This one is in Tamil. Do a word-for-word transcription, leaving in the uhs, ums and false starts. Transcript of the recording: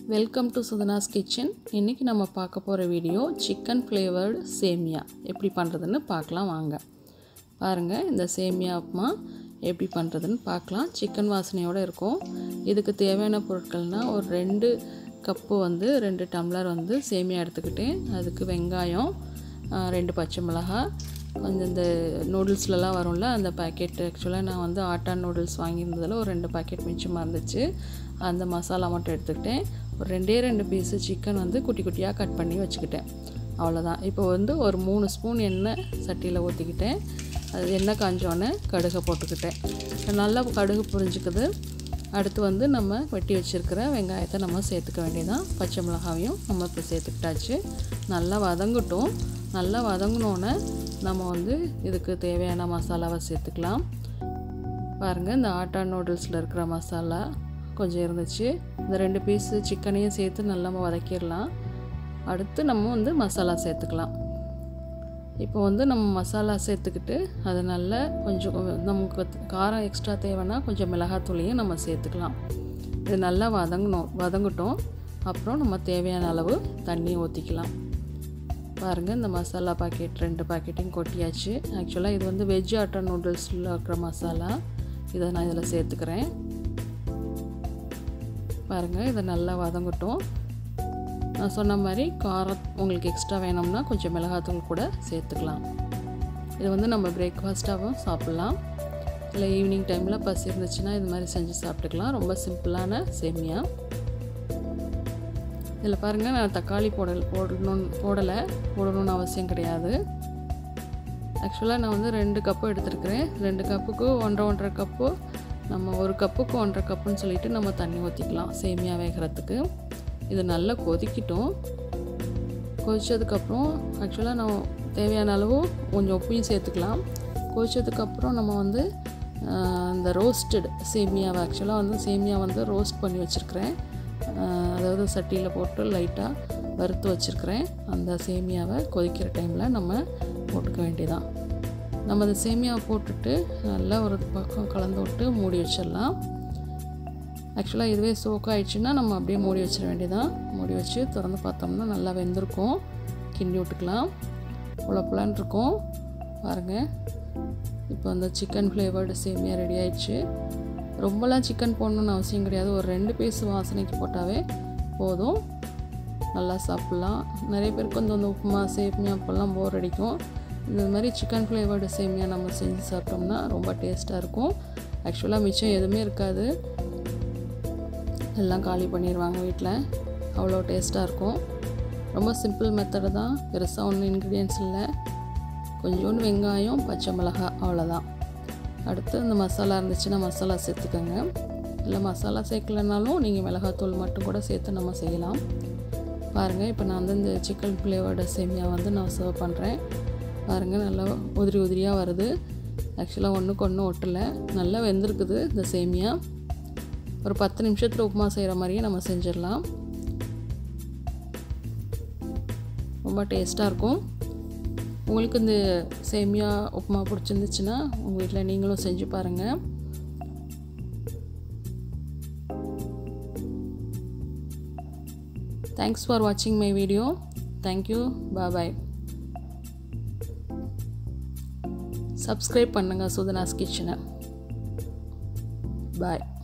Welcome to சுதனாஸ் kitchen. இன்றைக்கி நம்ம பார்க்க போகிற வீடியோ சிக்கன் ஃப்ளேவர்டு சேமியா எப்படி பண்ணுறதுன்னு பார்க்கலாம் வாங்க. பாருங்கள், இந்த சேமியா உப்புமா எப்படி பண்ணுறதுன்னு பார்க்கலாம். சிக்கன் வாசனையோடு இருக்கும். இதுக்கு தேவையான பொருட்கள்னால் ஒரு ரெண்டு கப்பு வந்து ரெண்டு டம்ளர் வந்து சேமியா எடுத்துக்கிட்டேன். அதுக்கு வெங்காயம், ரெண்டு பச்சை மிளகாய், கொஞ்சம் இந்த நூடுல்ஸ்லலாம் வரும்ல அந்த பேக்கெட். ஆக்சுவலாக நான் வந்து ஆட்டா நூடுல்ஸ் வாங்கியிருந்ததில் ஒரு ரெண்டு பேக்கெட் மிச்சமாக இருந்துச்சு. அந்த மசாலா மட்டும் எடுத்துக்கிட்டேன். ஒரு ரெண்டே ரெண்டு பீஸு சிக்கன் வந்து குட்டி குட்டியாக கட் பண்ணி வச்சுக்கிட்டேன். அவ்வளோதான். இப்போ வந்து ஒரு மூணு ஸ்பூன் எண்ணெய் சட்டியில் ஊற்றிக்கிட்டேன். அது எண்ணெய் காஞ்சோடனே கடுகை போட்டுக்கிட்டேன். நல்லா கடுகு புரிஞ்சுக்குது. அடுத்து வந்து நம்ம வெட்டி வச்சுருக்கிற வெங்காயத்தை நம்ம சேர்த்துக்க வேண்டியதான். பச்சை மிளகாவையும் நம்ம இப்போ சேர்த்துக்கிட்டாச்சு. நல்லா வதங்கட்டும். நல்லா வதங்கினோன்னே நம்ம வந்து இதுக்கு தேவையான மசாலாவை சேர்த்துக்கலாம். பாருங்கள், இந்த ஆட்டா நூடுல்ஸில் இருக்கிற மசாலா கொஞ்சம் இருந்துச்சு. இந்த ரெண்டு பீஸு சிக்கனையும் சேர்த்து நல்லா வதக்கிடலாம். அடுத்து நம்ம வந்து மசாலா சேர்த்துக்கலாம். இப்போ வந்து நம்ம மசாலா சேர்த்துக்கிட்டு அது நல்லா கொஞ்சம் நமக்கு காரம் எக்ஸ்ட்ரா தேவைன்னா கொஞ்சம் மிளகாத்தூளையும் நம்ம சேர்த்துக்கலாம். இது நல்லா வதங்கணும் வதங்கட்டும். அப்புறம் நம்ம தேவையான அளவு தண்ணி ஊற்றிக்கலாம். பாருங்கள், இந்த மசாலா பாக்கெட் ரெண்டு பாக்கெட்டையும் கொட்டியாச்சு. ஆக்சுவலாக இது வந்து வெஜ் ஆட்டா நூடுல்ஸில் இருக்கிற மசாலா. இதை நான் இதில் சேர்த்துக்கிறேன். பாருங்கள், இதை நல்லா வதங்கட்டும். நான் சொன்ன மாதிரி காரம் உங்களுக்கு எக்ஸ்ட்ரா வேணும்னா கொஞ்சம் மிளகாத்தூள் கூட சேர்த்துக்கலாம். இது வந்து நம்ம பிரேக்ஃபாஸ்ட்டாகவும் சாப்பிட்லாம். இல்லை ஈவினிங் டைமில் பசி இருந்துச்சுன்னா இது மாதிரி செஞ்சு சாப்பிட்டுக்கலாம். ரொம்ப சிம்பிளான சேமியா. இதில் பாருங்கள், நான் தக்காளி போடல் போடணும் போடலை போடணும்னு அவசியம் கிடையாது. ஆக்சுவலாக நான் வந்து ரெண்டு கப்பு எடுத்துருக்கிறேன். ரெண்டு கப்புக்கு ஒன்றரை ஒன்றரை கப்பு நம்ம ஒரு கப்புக்கு ஒன்றரை கப்புன்னு சொல்லிவிட்டு நம்ம தண்ணி ஊற்றிக்கலாம் சேமியா வேகிறதுக்கு. இது நல்லா கொதிக்கிட்டோம். கொதித்ததுக்கப்புறம் ஆக்சுவலாக நான் தேவையான அளவு கொஞ்சம் உப்பையும் சேர்த்துக்கலாம். கொதித்ததுக்கப்புறம் நம்ம வந்து இந்த ரோஸ்டட் சேமியாவை ஆக்சுவலாக வந்து சேமியா வந்து ரோஸ்ட் பண்ணி வச்சுருக்கிறேன். அதாவது சட்டியில் போட்டு லைட்டாக வறுத்து வச்சுருக்கிறேன். அந்த சேமியாவை கொதிக்கிற டைமில் நம்ம போட்டுக்க வேண்டியதான். நம்ம அந்த சேமியாவை போட்டுட்டு நல்லா ஒரு பக்கம் கலந்து விட்டு மூடி வச்சிடலாம். ஆக்சுவலாக இதுவே சோக் ஆகிடுச்சுன்னா நம்ம அப்படியே மூடி வச்சிட வேண்டியதான். மூடி வச்சு திறந்து பார்த்தோம்னா நல்லா வெந்திருக்கும். கிண்டி விட்டுக்கலாம். புல புலன்னு இருக்கும். பாருங்கள், இப்போ அந்த சிக்கன் ஃப்ளேவர்டு சேமியா ரெடி ஆயிடுச்சு. ரொம்பலாம் சிக்கன் போடணுன்னு அவசியம் கிடையாது. ஒரு ரெண்டு பீஸ் வாசனைக்கு போட்டாவே போதும். நல்லா சாப்பிட்லாம். நிறைய பேருக்கு வந்து அந்த உப்புமா சேமியா அப்போல்லாம் போர் அடிக்கும். இந்த மாதிரி சிக்கன் ஃப்ளேவர்டு சேமியா நம்ம செஞ்சு சாப்பிட்டோம்னா ரொம்ப டேஸ்ட்டாக இருக்கும். ஆக்சுவலாக மிச்சம் எதுவுமே இருக்காது. எல்லாம் காலி பண்ணிடுவாங்க வீட்டில். அவ்வளோ டேஸ்ட்டாக இருக்கும். ரொம்ப சிம்பிள் மெத்தடு தான். பெருசாக ஒன்றும் இன்க்ரீடியன்ஸ் இல்லை. கொஞ்சோண்டு வெங்காயம், பச்சை மிளகாய், அவ்வளோதான். அடுத்து இந்த மசாலா இருந்துச்சுன்னா மசாலா சேர்த்துக்கோங்க. இல்லை மசாலா சேர்க்கலனாலும் நீங்கள் மிளகாத்தூள் மட்டும் கூட சேர்த்து நம்ம செய்யலாம். பாருங்கள், இப்போ நான் வந்து இந்த சிக்கன் ஃப்ளேவர்டு சேமியா வந்து நான் சர்வ் பண்ணுறேன். பாருங்கள், நல்லா உதிரி உதிரியாக வருது. ஆக்சுவலாக ஒன்றுக்கு ஒன்று ஒட்டலை. நல்லா வெந்திருக்குது இந்த சேமியா. ஒரு பத்து நிமிஷத்தில் உப்புமா செய்கிற மாதிரியே நம்ம செஞ்சிடலாம். ரொம்ப டேஸ்ட்டாக இருக்கும். உங்களுக்கு இந்த சேமியா உப்புமா பிடிச்சிருந்துச்சுன்னா உங்கள் வீட்டில் நீங்களும் செஞ்சு பாருங்கள். தேங்க்ஸ் ஃபார் வாட்சிங் my video. Thank you. Bye bye. Subscribe பண்ணுங்கள் சுதனாஸ் கிச்சனை. பாய்.